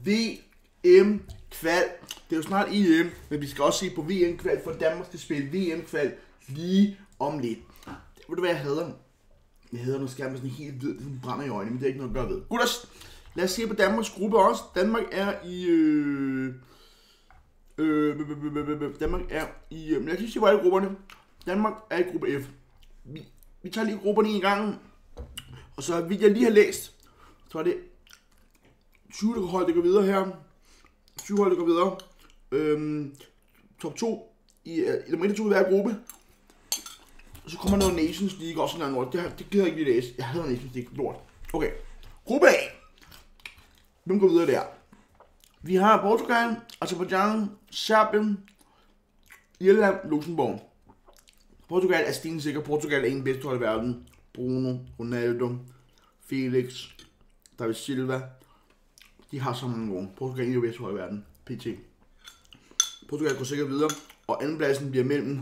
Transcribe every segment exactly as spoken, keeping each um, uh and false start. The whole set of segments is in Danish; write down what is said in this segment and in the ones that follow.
V M kval. Det er jo snart E M, men vi skal også se på V M kval, for Danmark skal spille V M kval lige om lidt. Ved du hvad jeg hader? Jeg hader, når skærmen er sådan helt hvid, det brænder i øjnene, men det er ikke noget at gøre ved. Gutters, lad os se på Danmarks gruppe også. Danmark er i... Øh, øh, Danmark er i... Øh, jeg kan ikke sige, hvor er grupperne. Danmark er i gruppe F. Vi, vi tager lige grupperne en gang. Og så vil jeg lige have læst, så er det tyve hold, der går videre her. syv hold, der går videre. Øhm, top to i, i nummer et og to i hver gruppe. Og så kommer noget Nations League også sådan noget. Det, det gider jeg ikke lige læse. Jeg hader Nations League. Lort. Okay. Gruppe A. Hvem går videre der? Vi har Portugal, Azerbaijan, Serbien, Irland, Luxembourg. Portugal er stensikker. Portugal er en bedste hold i verden. Bruno, Ronaldo, Felix, David Silva. De har så mange gode. Portugal er en bedste hold i verden. P T. Portugal går sikkert videre. Og andenpladsen bliver mellem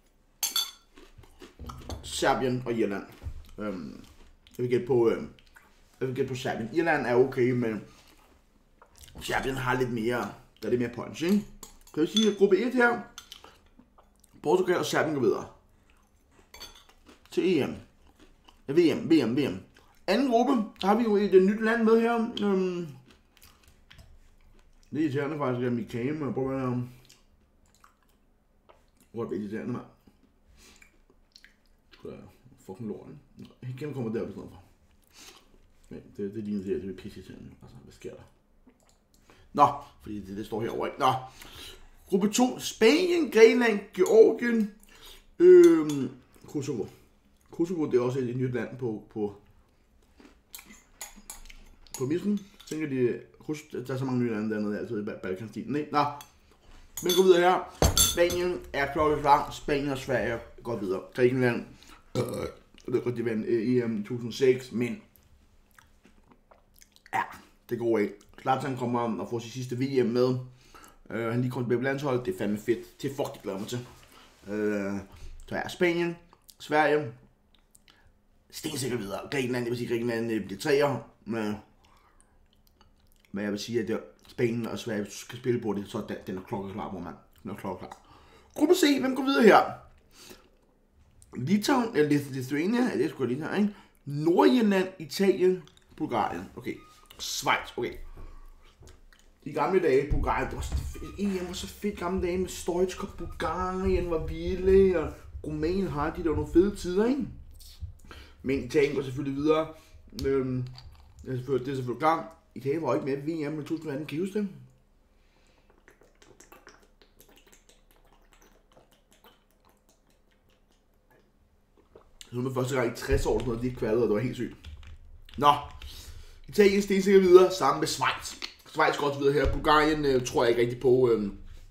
Serbien og Irland. Øhm, jeg vil gætte på, øhm, jeg vil gætte på Serbien. Irland er okay, men Serbien har lidt mere, der er lidt mere punch, ikke? Kan jeg sige, at gruppe et her, Portugal og Serbien går videre til E M. Ja, V M, V M, V M. Anden gruppe, der har vi jo et nyt land med her. Øhm, det er irriterende faktisk, at mit kamera prøver at være... Hvor er det irriterende, mand? Det er fucking lort, ikke? Jeg kan komme deroppe i stedet for. Men det, det ligner det her, det er pisse irriterende. Altså, hvad sker der? Nå, fordi det, det står herovre, ikke? Nå. Gruppe to, Spanien, Grækenland, Georgien, øhm, Kosovo. Kosovo, det er også et nyt land på, på, på missen. Jeg tænker, de, der er så mange nye lande dernede, altid i Balkanstilen, ikke? Nå, men gå videre her. Spanien er klokkeklar. Spanien og Sverige går videre. Grækenland, øh, det går de vandt i E M to tusind og seks, men ja, det går ikke. Zlatan kommer og får sit sidste V M med. Uh, han lige kommer tilbage på landsholdet. Det er fandme fedt. Det er fuck, det glæder mig til. Uh, så er Spanien, Sverige, stensikker videre. Grækenland, jeg vil sige, Grækenland bliver treer. Men, men jeg vil sige, at det, Spanien og Sverige skal spille på det, så den, den er klokkeklar, hvor man den er klokkeklar. Gruppe C, hvem går videre her? Litauen, eller Lithuania, ja, det er sgu lige her, ikke? Nordirland, Italien, Bulgarien. Okay. Schweiz, okay. I gamle dage, Bulgarien, det var så fedt. E M var så fedt gamle dage med Stoichkov, Bulgarien var vilde, og Rumænien har de der nogle fede tider, ikke? Men Italien går selvfølgelig videre. Øhm, det, er selvfølgelig, det er selvfølgelig klart. Italien var ikke med ved V M i to tusind og atten, kan I huske det? Så var første gang i tres år, sådan noget, de kvalede, og det var helt sygt. Nå, Italien stensikker videre sammen med Schweiz. Schweiz går også videre her. Bulgarien øh, tror jeg ikke rigtig på. Øh,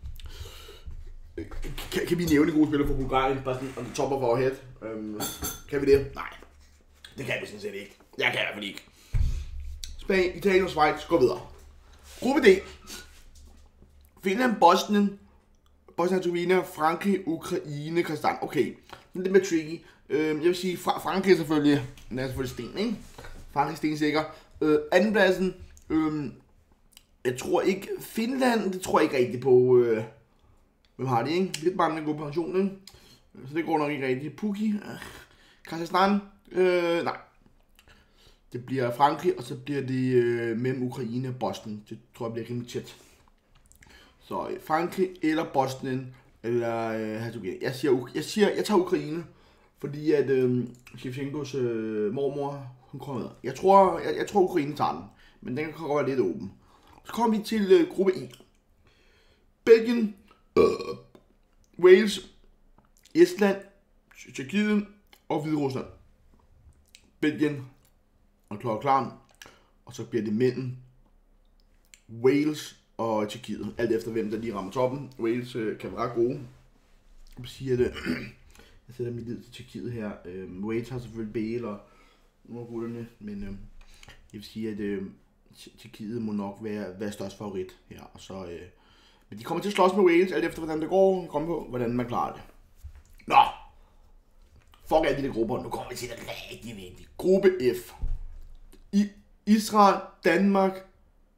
kan, kan vi nævne gode spillere for Bulgarien? Bare sådan on the top of our head. Øh, kan vi det? Nej, det kan vi sådan set ikke. Jeg kan i hvert fald ikke. Spanien, Italien og Schweiz går videre. Gruppe D. Finland, Bosnien, Bosnien-Herzegovina, Frankrig, Ukraine, Kazakhstan. Okay, men det er med tricky. Øh, jeg vil sige, Fra- Frankrig er selvfølgelig, den er selvfølgelig sten, ikke? Frankrig stensikker. Øh, andenpladsen, øh, jeg tror ikke, Finland, det tror jeg ikke rigtigt på, øh, hvem har de, ikke? Lidt mange, der går på pension, ikke? Så det går nok ikke rigtigt. Pukki, øh, Kazakhstan, øh, nej. Det bliver Frankrig, og så bliver det øh, mellem Ukraine og Bosnien. Det tror jeg bliver rimelig tæt. Så øh, Frankrig eller Bosnien, eller øh, Herzegovina. Jeg siger, jeg siger, jeg tager Ukraine, fordi at øh, Shevchenkos øh, mormor, hun kommer med. Jeg tror, jeg, jeg tror Ukraine tager den, men den kan godt være lidt åben. Så kommer vi til øh, gruppe E. Belgien, øh, Wales, Estland, Tjekkiet og Hviderusland. Belgien og klokkeklar, og så bliver det mellem Wales og Tjekkiet, alt efter hvem der lige rammer toppen. Wales øh, kan være ret gode. Jeg siger det. Jeg sætter mit lid til Tjekkiet her. Øh, Wales har selvfølgelig Bale og nogle af gutterne, men øh, jeg vil sige, at øh, Tjekkiet må nok være, være størst favorit her. Og så, øh, men de kommer til at slås med Wales, alt efter hvordan det går. Kom på, hvordan man klarer det. Nå! Fuck alle de der grupper. Nu kommer vi til det rigtig vigtigt. Gruppe F. I Israel, Danmark,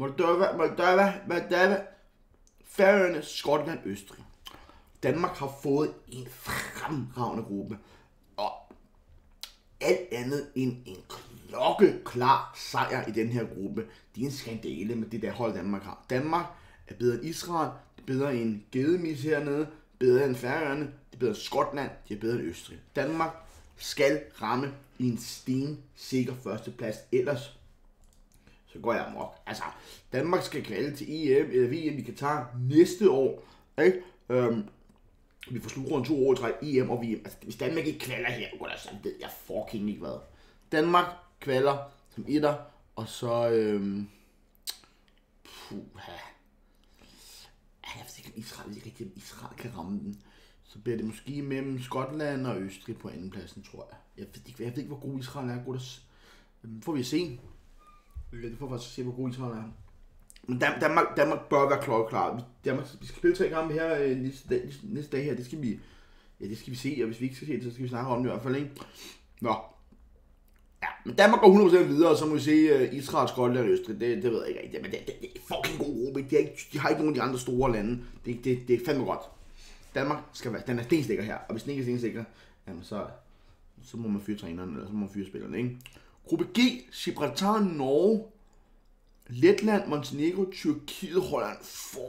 Moldova, Moldova, Moldova, Færøerne, Skotland, Østrig. Danmark har fået en fremragende gruppe, og alt andet end en klokkeklar sejr i den her gruppe. Det er en skandale med det der hold, Danmark har. Danmark er bedre end Israel, det er bedre end Gedemis hernede, bedre end Færøerne, det er bedre end Skotland, det er bedre end Østrig. Danmark skal ramme i en stensikker førsteplads, ellers så går jeg amok. Altså, Danmark skal kvalde til E M eller V M i Katar næste år, ikke? Øhm, vi får slutrunde to år i træk, E M og V M. Altså, hvis Danmark ikke kvalder her, så ved jeg fucking ikke hvad. Danmark kvalder som etter, og så øhm, puha. Jeg ved ikke, om Israel, hvis ikke rigtig om Israel kan ramme den. Så bliver det måske mellem Skotland og Østrig på andenpladsen, tror jeg. Jeg ved ikke, jeg ved ikke hvor god Israel er. God at, øhm, får vi se. Det får faktisk se, hvor god Israel er. Men Danmark, Danmark bør være klokkeklar. Danmark, vi skal spille tre kampe her øh, næste, dag, næste dag her. Det skal vi, ja, det skal vi se, og hvis vi ikke skal se det, så skal vi snakke om det i hvert fald, ikke? Nå. Ja, men Danmark går hundrede procent videre, og så må vi se uh, Israel, Skotland og Østrig. Det, det ved jeg ikke rigtig, men det, det, det er fucking god gruppe. De, de har ikke nogen af de andre store lande. Det, det, det er fandme godt. Danmark skal være, den er stenstikker her, og hvis den ikke er stenstikker, jamen så, så må man fyre træneren, eller så må man fyre spillerne, ikke? Gruppe G, Gibraltar, Norge, Letland, Montenegro, Tyrkiet, Holland. Fuck,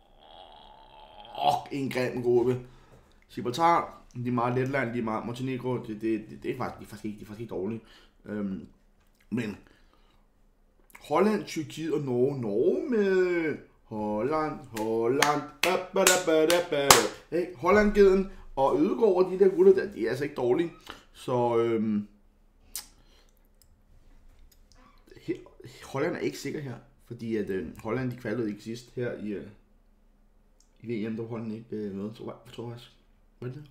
en grim gruppe. Gibraltar, de er meget Letland, de er meget Montenegro, det, det, det, det er faktisk, de er faktisk ikke, de er faktisk ikke dårlige. Øhm, men Holland, Tyrkiet og Norge, Norge med Holland, Holland, ba, ba, da, ba, da, ba. Hey, Holland-geden og Ødegaard, de der gutter der, de er altså ikke dårlige. Så øhm, her, Holland er ikke sikker her, fordi at øh, Holland de kvalede ikke sidst her i, øh, i V M, der var Holland ikke øh, med, tror jeg, tror jeg. Hvad er det?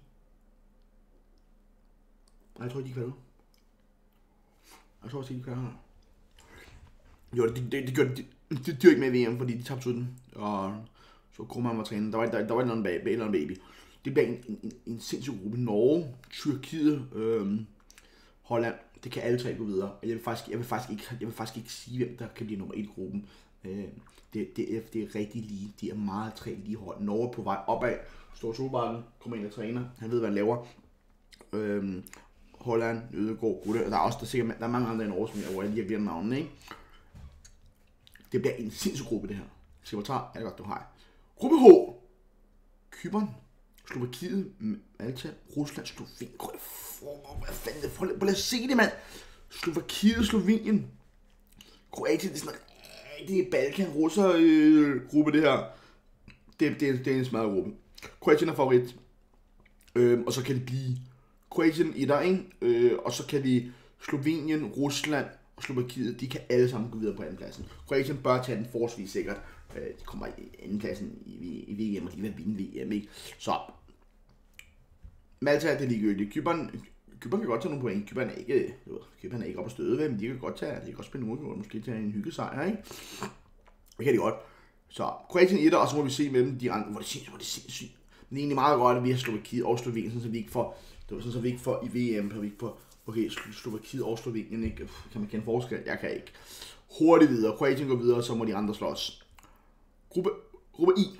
Nej, jeg tror ikke, de kvalede. Jeg tror også ikke, de kvalede. Jo, det, det, det gjorde de. Det dyr ikke med i V M, fordi de tabte uden, og så Kroman var træner. Der var, der, der var en baby, eller en baby. Det bliver en, en, en sindssyg gruppe. Norge, Tyrkiet, øhm, Holland. Det kan alle tre gå videre. Jeg vil faktisk, jeg vil faktisk, ikke, jeg vil faktisk ikke sige, hvem der kan blive nummer et i gruppen. Øh, det, det, er, det er rigtig lige. Det er meget tre lige hold. Norge på vej opad. Står Solbakken, kommer ind og træner. Han ved, hvad han laver. Øhm, Holland, Ødegaard, Grutte. Der er også der, sikkert, der er mange andre i Norge, som jeg, hvor jeg lige har glemt navnene, ikke? Det bliver en sindssyg gruppe, det her. Gibraltar, er det godt, du har. Gruppe H. Cypern, Slovakiet, Malta, Rusland, Slovenien. Hvad fanden, prøv lad os se det, mand. Slovakiet, Slovenien. Kroatien, det er sådan en rigtig Balkan-russer-gruppe, det her. Det, det, det er en smadret gruppe. Kroatien er favorit. Øhm, og så kan det blive Kroatien etter, ikke? Øh, og så kan det Slovenien, Rusland og Slovakiet, de kan alle sammen gå videre på andenpladsen. Kroatien bør tage den forholdsvis sikkert. De kommer i andenpladsen i, i V M, og de vil vinde V M, ikke? Så Malta er det ligegyldigt. Cypern, Cypern kan godt tage nogle point. Cypern er ikke, Cypern er ikke oppe at støde ved, men de kan godt tage, de kan godt spille nogle, måske tage en hyggesejr, ikke? Det kan de godt. Så Kroatien etter, og så må vi se mellem de andre, hvor det sindssygt, hvor det sindssygt. Men det er egentlig meget godt, at vi har Slovakiet og Slovenien, sådan så vi ikke får, det var sådan så vi ikke får i V M, så vi ikke får, okay, Slovakiet og Slovenien, ikke? Kan man kende forskel? Jeg kan ikke. Hurtigt videre. Kroatien går videre, så må de andre slås. Gruppe, gruppe I.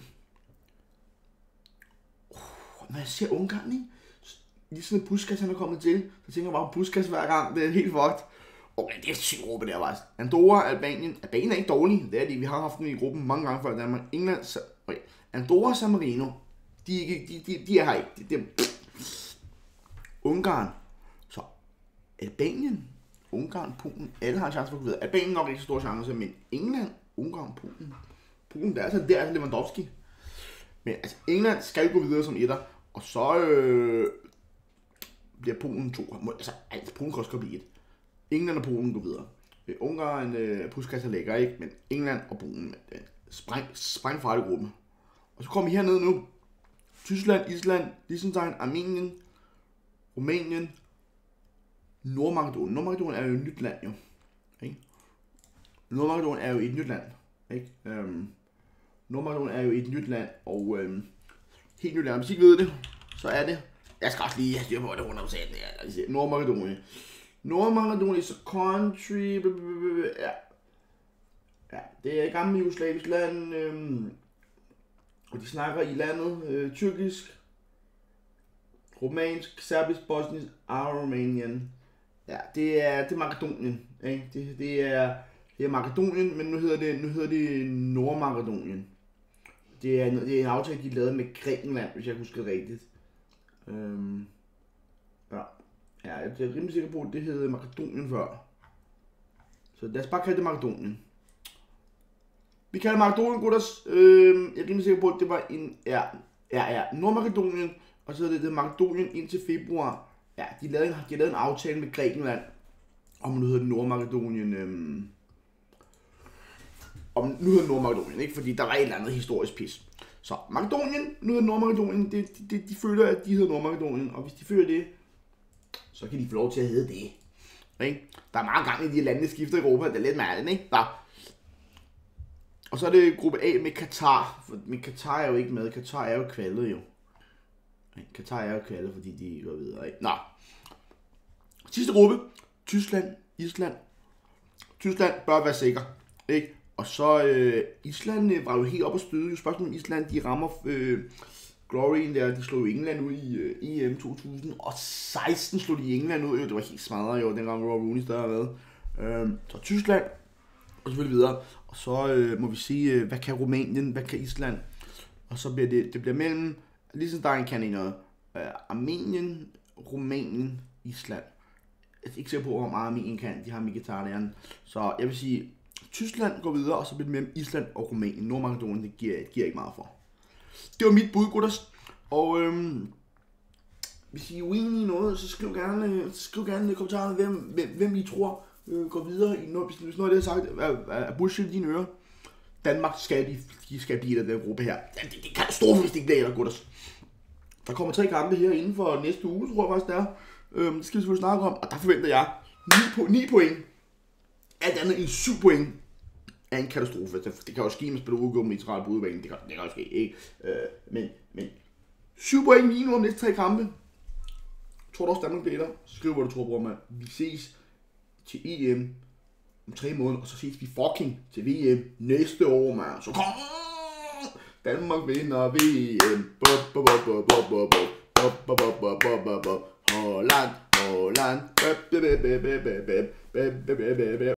Uh, når jeg ser Ungarn, ikke? Lige sådan en Puskas, han er kommet til. Så tænker jeg bare på Puskas hver gang. Det er helt fucked. Okay, det er en syg gruppe der, faktisk. Andorra, Albanien. Albanien er ikke dårlig. Det er de. Vi har haft dem i gruppen mange gange før i Danmark. England, okay. Andorra, San Marino. De er, ikke, de, de, de er her ikke. De, de, Ungarn. Så Albanien, Ungarn, Polen. Alle har en chance for at gå videre. Albanien nok ikke så stor chance, men England, Ungarn, Polen. Polen, der er altså der er Lewandowski. Men altså, England skal gå videre som etter, og så øh, bliver Polen to. Altså, altså Polen kan også gå blive et. England og Polen går videre. Øh, Ungarn, øh, Puskas er lækker, ikke? Men England og Polen, øh, spræng, sprængfarlig gruppe. Og så kommer vi herned nu. Tyskland, Island, Liechtenstein, Armenien, Rumænien, Nordmakedonien. Nordmakedonien er jo et nyt land, jo. Ikke? Nordmakedonien er jo et nyt land. Ikke? Øhm, Nordmakedonien er jo et nyt land, og øhm, helt nyt land. Hvis I ikke ved det, så er det... Jeg skal også lige have styr på det hundrede procent. Nordmakedonien. Nordmakedonien is a country... Ja. Ja, det er et gammelt jugoslavisk land, øhm, og de snakker i landet øh, tyrkisk, romansk, serbisk, bosnisk og Rumænien. Ja, det er, det er Makedonien, ikke? Det, det, er, det er Makedonien, men nu hedder det, nu hedder det Nordmakedonien. Det er, det er en aftale, de lavede med Grækenland, hvis jeg husker rigtigt. Øhm, ja. ja, jeg er rimelig sikker på, at det hed Makedonien før. Så lad os bare kalde det Makedonien. Vi kalder Makedonien, gutters. Øhm, jeg er rimelig sikker på, at det var en ja, ja, ja, Nordmakedonien, og så hedder det Makedonien indtil februar. Ja, de lavede en, de lavede en aftale med Grækenland, om nu hedder det Nordmakedonien. Øhm, om nu hedder det Nordmakedonien, ikke? Fordi der var et eller andet historisk pis. Så Makedonien, nu hedder Nordmakedonien, det, de, de, de føler, at de hedder Nordmakedonien, og hvis de føler det, så kan de få lov til at hedde det. Ikke? Der er meget gang i de lande, der skifter i Europa, det er lidt mærkeligt, ikke? Der. Og så er det gruppe A med Katar, for, men Katar er jo ikke med, Katar er jo kvalet jo. Katar er jo kvalet, fordi de går videre, ikke? Nå. Sidste gruppe, Tyskland, Island. Tyskland bør være sikker, ikke? Og så øh, Island øh, var jo helt op at støde. Spørgsmålet om Island, de rammer øh, Glorien der, de slog jo England ud i øh, E M to tusind og seksten, slog de England ud, jo, det var helt smadret jo, dengang Roy Rooney stadig har været. Øh, så Tyskland, og selvfølgelig videre. Og så øh, må vi sige, øh, hvad kan Rumænien, hvad kan Island? Og så bliver det, det bliver mellem, Liechtenstein kan ikke noget, øh, Armenien, Rumænien, Island. Jeg er ikke sikker på, hvor meget Armenien kan, de har Mkhitaryan. Så jeg vil sige, Tyskland går videre, og så bliver det mellem Island og Rumænien. Nordmakedonien, det giver, giver ikke meget for. Det var mit bud, gutters. Og øhm, hvis I er uenige i noget, så skriv gerne, skriv gerne i kommentarerne, hvem, hvem, hvem I tror øh, går videre. I noget, hvis noget af det, jeg har sagt, er, er bullshit i dine ører. Danmark skal blive, de skal blive af den gruppe her. Det, det, det kan katastrofe, hvis det ikke bliver, gutters. Der kommer tre kampe her inden for næste uge, tror jeg faktisk, det er. Øhm, det skal vi selvfølgelig snakke om, og der forventer jeg ni point. Alt andet end syv point er en katastrofe. Det kan jo ske, at man spiller udgå med Israel på udebanen. Det kan, det kan jo ske, ikke? Øh, men, men syv point minimum om næste tre kampe. Tror du også, Danmark bliver der? Skriv, hvad du tror, bror, mand. Vi ses til E M om tre måneder, og så ses vi fucking til V M næste år, mand. Så kom! Danmark vinder V M. Holland, Holland.